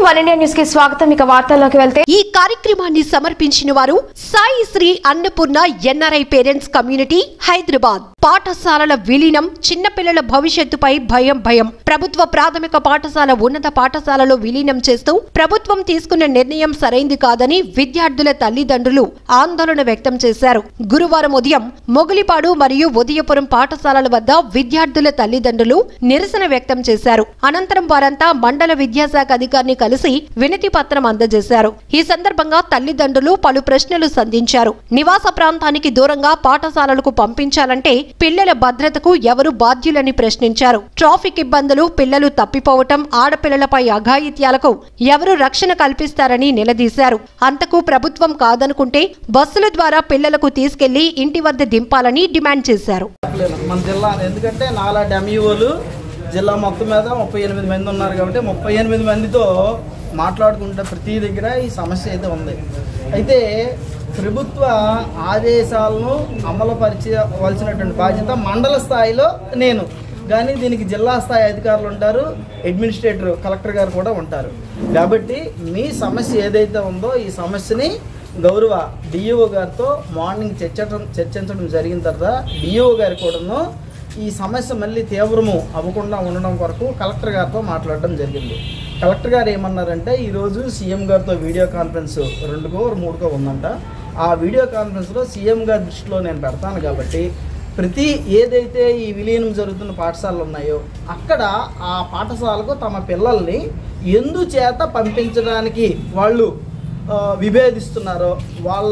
One India news కి స్వాగతం. ఇక వార్తల్లోకి వెళ్తే ఈ కార్యక్రమాన్ని సమర్పించిన వారు Sai Sri Annapurna NRI parents community Hyderabad. పాఠశాలల విలీనం చిన్నపిల్లల భవిష్యత్తుపై భయం. ప్రభుత్వ ప్రాథమిక పాఠశాల ఉన్నత పాఠశాలలో విలీనం చేస్తూ ప్రభుత్వం తీసుకున్న నిర్ణయం సరైంది కాదని విద్యార్థుల తల్లిదండ్రులు ఆందోళన వ్యక్తం చేశారు. గురువారం ఉదయం మొగులిపాడు మరియు ఉదయపురం పాఠశాలల వద్ద విద్యార్థుల తల్లిదండ్రులు నిరసన వ్యక్తం చేశారు. అనంతరం వారంతా మండల విద్యాశాఖ అధికారిని కలిసి వినతి పత్రం అందజేశారు. ఈ సందర్భంగా తల్లిదండ్రులు పలు ప్రశ్నలు సంధించారు. నివాస ప్రాంతానికి దూరంగా పాఠశాలలకు పంపించాలంటే పిల్లల భద్రతకు ఎవరు బాధ్యులని ప్రశ్నించారు. ట్రాఫిక్ ఇబ్బందులు, పిల్లలు తప్పిపోవటం, ఆడపిల్లలపై అఘాయిత్యాలకు ఎవరు రక్షణ కల్పిస్తారని నిలదీశారు. అంతకు ప్రభుత్వం కాదనుకుంటే బస్సుల ద్వారా పిల్లలకు తీసుకెళ్లి ఇంటి వద్ద దింపాలని డిమాండ్ చేశారు. మన జిల్లా ఎందుకంటే నాలాంటి ఎంఈఓలు జిల్లా మొత్తం మీద 38 మంది ఉన్నారు కాబట్టి 38 మందితో మాట్లాడుకుంటే ప్రతి దగ్గర ఈ సమస్య అయితే ఉంది. అయితే ప్రభుత్వ ఆదేశాలను అమలుపరచవలసినటువంటి బాధ్యత మండల స్థాయిలో నేను కానీ దీనికి జిల్లా స్థాయి అధికారులు ఉంటారు, అడ్మినిస్ట్రేటర్ కలెక్టర్ గారు కూడా ఉంటారు. కాబట్టి మీ సమస్య ఏదైతే ఉందో ఈ సమస్యని గౌరవ డిఈఓ గారితో మార్నింగ్ చర్చించడం జరిగిన తర్వాత డిఈఓ గారు కూడాను ఈ సమస్య మళ్ళీ తీవ్రము అవ్వకుండా ఉండడం కొరకు కలెక్టర్ గారితో మాట్లాడడం జరిగింది. కలెక్టర్ గారు ఏమన్నారంటే ఈరోజు సీఎం గారితో వీడియో కాన్ఫరెన్స్ 2కో 3కో ఉందంట. ఆ వీడియో కాన్ఫరెన్స్లో సీఎం గారి దృష్టిలో నేను పెడతాను కాబట్టి ప్రతి ఏదైతే ఈ విలీనం జరుగుతున్న పాఠశాలలు ఉన్నాయో అక్కడ ఆ పాఠశాలకు తమ పిల్లల్ని ఎందుచేత పంపించడానికి వాళ్ళు విభేదిస్తున్నారో వాళ్ళ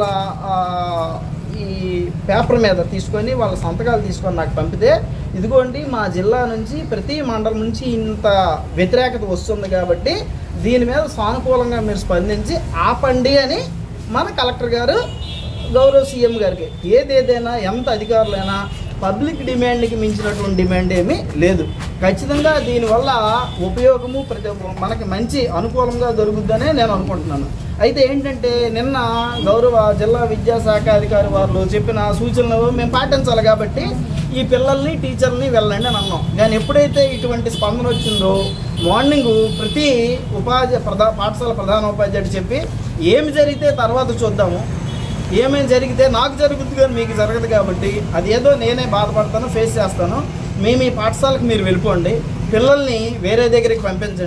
ఈ పేపర్ మీద తీసుకొని వాళ్ళ సంతకాలు తీసుకొని నాకు పంపితే ఇదిగోండి మా జిల్లా నుంచి ప్రతి మండలం నుంచి ఇంత వ్యతిరేకత వస్తుంది కాబట్టి దీని మీద సానుకూలంగా మీరు స్పందించి ఆపండి అని మన కలెక్టర్ గారు గౌరవ సీఎం గారికి ఏదేదైనా ఎంత అధికారులైనా పబ్లిక్ డిమాండ్కి మించినటువంటి డిమాండ్ ఏమీ లేదు. ఖచ్చితంగా దీనివల్ల ఉపయోగము మనకి మంచి అనుకూలంగా దొరుకుతుందనే నేను అనుకుంటున్నాను. అయితే ఏంటంటే నిన్న గౌరవ జిల్లా విద్యాశాఖ అధికారి వారు చెప్పిన సూచనలు మేము పాటించాలి కాబట్టి ఈ పిల్లల్ని టీచర్ని వెళ్ళండి అని అన్నాం. కానీ ఎప్పుడైతే ఇటువంటి స్పందన వచ్చిందో మార్నింగ్ ప్రతి పాఠశాల ప్రధాన ఉపాధ్యాయుడు చెప్పి ఏమి జరిగితే తర్వాత చూద్దాము, ఏమేమి జరిగితే నాకు జరుగుతుంది కానీ మీకు జరగదు కాబట్టి అది ఏదో నేనే బాధపడతాను, ఫేస్ చేస్తాను, మేము ఈ పాఠశాలకు మీరు వెళ్ళిపోండి, పిల్లల్ని వేరే దగ్గరికి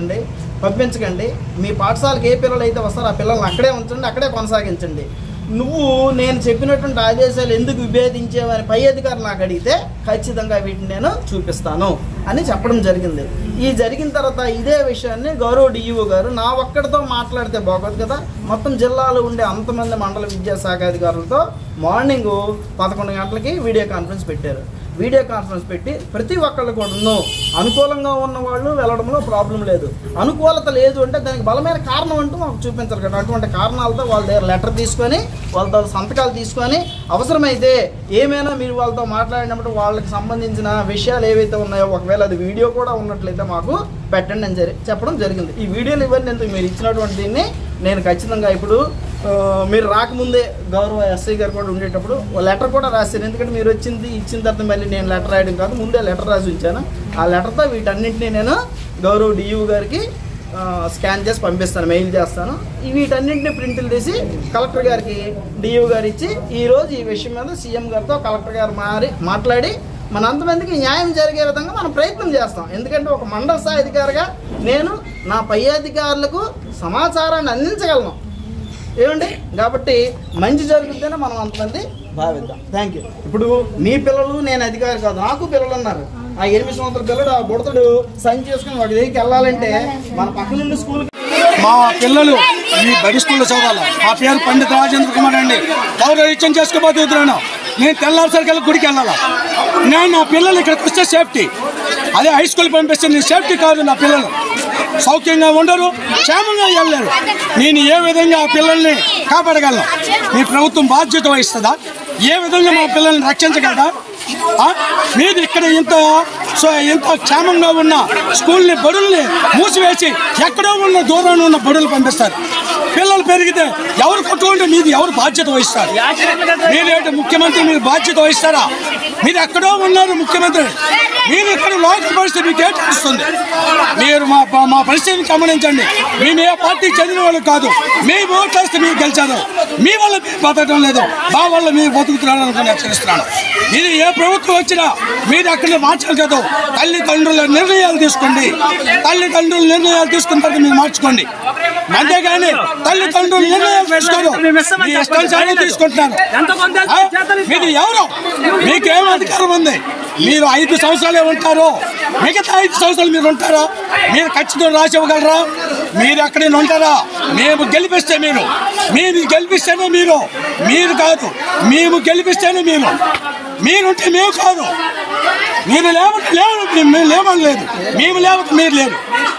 పంపించకండి, మీ పాఠశాలకు ఏ పిల్లలు అయితే వస్తారో ఆ పిల్లల్ని అక్కడే ఉంచండి, అక్కడే కొనసాగించండి. నువ్వు నేను చెప్పినటువంటి ఆదేశాలు ఎందుకు విభేదించేవని పై అధికారులు నాకు అడిగితే ఖచ్చితంగా వీటిని నేను చూపిస్తాను అని చెప్పడం జరిగింది. ఈ జరిగిన తర్వాత ఇదే విషయాన్ని గౌరవ డిఈఓ గారు నా ఒక్కడితో మాట్లాడితే బాగోదు కదా, మొత్తం జిల్లాలో ఉండే అంతమంది మండల విద్యాశాఖ అధికారులతో మార్నింగ్ 11 గంటలకి వీడియో కాన్ఫరెన్స్ పెట్టారు. వీడియో కాన్ఫరెన్స్ పెట్టి ప్రతి ఒక్కళ్ళు కూడా అనుకూలంగా ఉన్న వాళ్ళు వెళ్ళడంలో ప్రాబ్లం లేదు, అనుకూలత లేదు అంటే దానికి బలమైన కారణం అంటూ మాకు చూపించారు కదా. అటువంటి కారణాలతో వాళ్ళ దగ్గర లెటర్ తీసుకొని వాళ్ళతో సంతకాలు తీసుకొని అవసరమైతే ఏమైనా మీరు వాళ్ళతో మాట్లాడినప్పుడు వాళ్ళకి సంబంధించిన విషయాలు ఏవైతే ఉన్నాయో ఒకవేళ అది వీడియో కూడా ఉన్నట్లయితే మాకు పెట్టండి అని చెప్పడం జరిగింది. ఈ వీడియోలు ఇవన్నీ ఎందుకు మీరు ఇచ్చినటువంటి దీన్ని నేను ఖచ్చితంగా ఇప్పుడు మీరు రాకముందే గౌరవ ఎస్ఐ గారు కూడా ఉండేటప్పుడు లెటర్ కూడా రాశాను. ఎందుకంటే మీరు ఇచ్చిన తర్వాత మళ్ళీ నేను లెటర్ రాయడం కాదు, ముందే లెటర్ రాసి ఉంచాను. ఆ లెటర్తో వీటన్నింటినీ నేను గౌరవ డిఈఓ గారికి స్కాన్ చేసి పంపిస్తాను, మెయిల్ చేస్తాను. వీటన్నింటినీ ప్రింట్లు తీసి కలెక్టర్ గారికి డిఈఓ గారు ఇచ్చి ఈరోజు ఈ విషయం మీద సీఎం గారితో కలెక్టర్ గారు మాట్లాడి మన అంతమందికి న్యాయం జరిగే విధంగా మనం ప్రయత్నం చేస్తాం. ఎందుకంటే ఒక మండల స్థాయి అధికారిగా నేను నా పై అధికారులకు సమాచారాన్ని అందించగలను ఏమండి. కాబట్టి మంచి జరుగుతుందని మనం అంతమంది భావిద్దాం. Thank you. ఇప్పుడు మీ పిల్లలు నేను అధికారి కాదు, నాకు పిల్లలు ఉన్నారు. ఆ 8 సంవత్సరాల పిల్లడు ఆ బుడతడు సైన్ చేసుకుని వాడి దగ్గరికి వెళ్ళాలంటే మన పక్క నుండి స్కూల్కి మా పిల్లలు ఈ బడి స్కూల్లో చదవాలి. మా పేరు పండిత రాజేంద్ర కుమార్ అండి. ఎవరు ఇచ్చం చేసుకోబోతున్నాను, నేను తెల్లారిసరికల్లా గుడికి వెళ్ళాలా. నేను నా పిల్లలు ఇక్కడికి వస్తే సేఫ్టీ, అదే హై స్కూల్ పంపిస్తే నేను సేఫ్టీ కాదు. నా పిల్లలు సౌఖ్యంగా ఉండరు, క్షేమంగా వెళ్ళలేరు. నేను ఏ విధంగా ఆ పిల్లల్ని కాపాడగలను? మీ ప్రభుత్వం బాధ్యత వహిస్తుందా? ఏ విధంగా మా పిల్లల్ని రక్షించగలదా? మీరు ఇక్కడ ఇంత క్షేమంగా ఉన్న స్కూల్ని బడుల్ని మూసివేసి ఎక్కడో ఉన్న దూరంలో ఉన్న బడులు పంపిస్తారు. పిల్లలు పెరిగితే ఎవరు కొట్టుకుంటే మీది ఎవరు బాధ్యత వహిస్తారు? మీరేంటి ముఖ్యమంత్రి, మీరు బాధ్యత వహిస్తారా? మీరు ఎక్కడో ఉన్నారు ముఖ్యమంత్రి, మీరు ఇక్కడ లోకల్ పరిస్థితి మీకు ఏం తెలుస్తుంది? మీరు మా పరిస్థితిని గమనించండి. మేము ఏ పార్టీకి చెందిన వాళ్ళు కాదు. మేము ఓట్లు వేస్తే మీరు గెలిచారు, మీ వల్ల మీరు బతకడం లేదు, మా వల్ల మీరు బతుకుతున్నారు అనుకుని హెచ్చరిస్తున్నాను. ఇది ఏ ప్రభుత్వం వచ్చినా మీరు అక్కడ మార్చాలి కదా. తల్లిదండ్రుల నిర్ణయాలు తీసుకోండి, తల్లిదండ్రుల నిర్ణయాలు తీసుకున్న తర్వాత మీరు మార్చుకోండి. అంతేగాని తల్లిదండ్రులు నిర్ణయాలు తీసుకోరు, మీ ఇష్టానుసారం తీసుకుంటున్నారు. మీరు ఎవరు? మీకేం అధికారం ఉంది? మీరు 5 సంవత్సరాలే ఉంటారు, మిగతా 5 సంవత్సరాలు మీరు ఉంటారా? మీరు ఖచ్చితంగా రాసి ఇవ్వగలరా? మీరు ఎక్కడైనా ఉంటారా? మేము గెలిపిస్తే మీరు గెలిపిస్తేనే మీరు కాదు, మేము గెలిపిస్తేనే మీరుంటే మేము కాదు. మీరు లేకపోతే మేము లేవని లేదు, మేము లేకపోతే మీరు లేరు.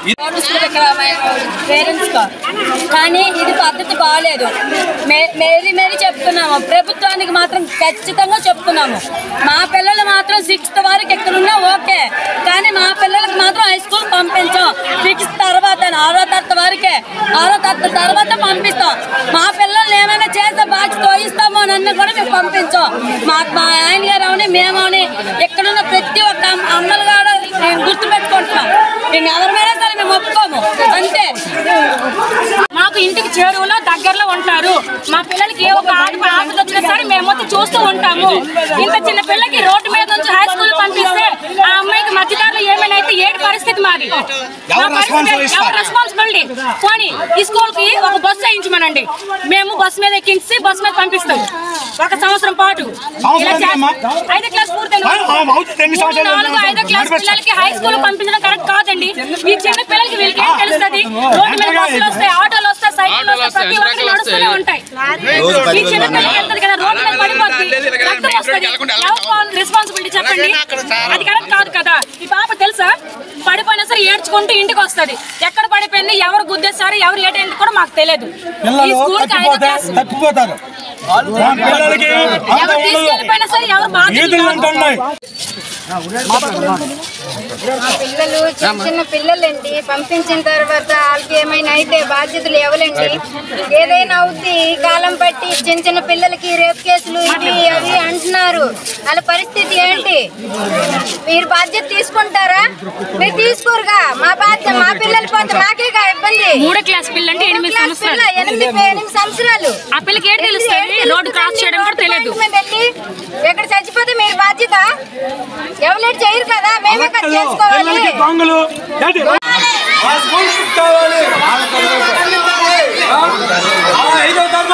పేరెంట్స్ కానీ ఇది పద్ధతి బాగాలేదు. మేరీ చెప్తున్నాము, ప్రభుత్వానికి మాత్రం ఖచ్చితంగా చెప్తున్నాము. మా పిల్లలు మాత్రం 6th వరకు ఎక్కడున్నా ఓకే, కానీ మా పిల్లలకి మాత్రం హై స్కూల్ పంపించాం. 6th తర్వాత 6వ తరగతి వరకే, 6వ తరగతి తర్వాత పంపిస్తాం. మా పిల్లల్ని ఏమైనా చేసే బాధ్యత వహిస్తామో నన్ను కూడా మేము పంపించాం. మా ఆయన గారు అవని మేమని ఎక్కడున్న ప్రతి ఒక్క అమ్మలు కూడా గుర్తు పెట్టుకుంటున్నాం. మేము ఎవరిమైనా సరే మేము ఒప్పుకోము అంతే. మాకు ఇంటికి చేరువలో దగ్గరలో ఉంటారు. మా పిల్లలకి ఏ ఒక ఆపద వచ్చినా సరే మేము వచ్చి చూస్తూ ఉంటాము. ఇంత చిన్న పిల్లకి రోడ్డు మీద నుంచి హై స్కూల్ పంపిస్తే ఆ అమ్మాయికి మధ్యదారులు ఏమైనా అయితే ఏడు పరిస్థితి మాది. ఎవరు రెస్పాన్సిబిలిటీ? పోనీ ఈ స్కూల్ కి ఒక బస్సు వేయించమనండి, మేము బస్సు మీద ఎక్కించి బస్సు మీద పంపిస్తాం 1 సంవత్సరం పాటు. 5వ క్లాస్ పూర్తయిన 4, 5వ క్లాస్ పిల్లలకి హై స్కూల్ పంపించడం కరెక్ట్ కాదండి. ఈ చిన్న పిల్లలకి వీళ్ళకి ఏం తెలుస్తుంది? రోడ్డు మీద బస్సులు వస్తాయి, ఆటోలు వస్తాయి, సైకిల్ వస్తాయి, ప్రతి ఒక్కటి నడుస్తూనే ఉంటాయి. ఈ చిన్న పిల్లలకి వెళ్తుంది కదా, రోడ్డు మీద పడిపోతుంది, రక్తం వస్తుంది. ఎవరు రెస్పాన్సిబిలిటీ చెప్పండి? అది కరెక్ట్ కాదు కదా. ఈ పాప తెలుసా, పడిపోయినా సరే ఏడ్చుకుంటూ ఇంటికి వస్తుంది. ఎక్కడ పడిపోయింది, ఎవరు గుద్దేస్తారు, ఎవరు ఏటైంది కూడా మాకు తెలియదు. ఈ స్కూల్ కి 5వ క్లాస్ ఎవరు తీసుకెళ్ళిపోయినా సరే ఎవరు బాధ్యత? మా పిల్లలు చిన్న పిల్లలండి, పంపించిన తర్వాత వాళ్ళకి ఏమైనా అయితే బాధ్యతలు ఎవరండి? ఏదైనా అవుద్ది ఈ కాలం బట్టి చిన్న పిల్లలకి రేప్ కేసులు ఇవి అవి అంటున్నారు. వాళ్ళ పరిస్థితి ఏంటి? మీరు బాధ్యత తీసుకుంటారా? మీరు తీసుకోరుగా. మా బాధ్యత, మా పిల్లలు పోతే మాకేగా ఇబ్బంది. 3వ క్లాస్ పిల్ల అంటే 8 సంవత్సరాలు ఆ పిల్లకి ఏం తెలుస్తుంది? రోడ్డు క్రాస్ చేయడం కూడా తెలియదు. ఎక్కడ చచ్చిపోతే మీరు బాధ్యత ఎవరు చేయరు కదా, మేమే కదా చేసుకోవాలి. కావాలి. 5వ తరగతి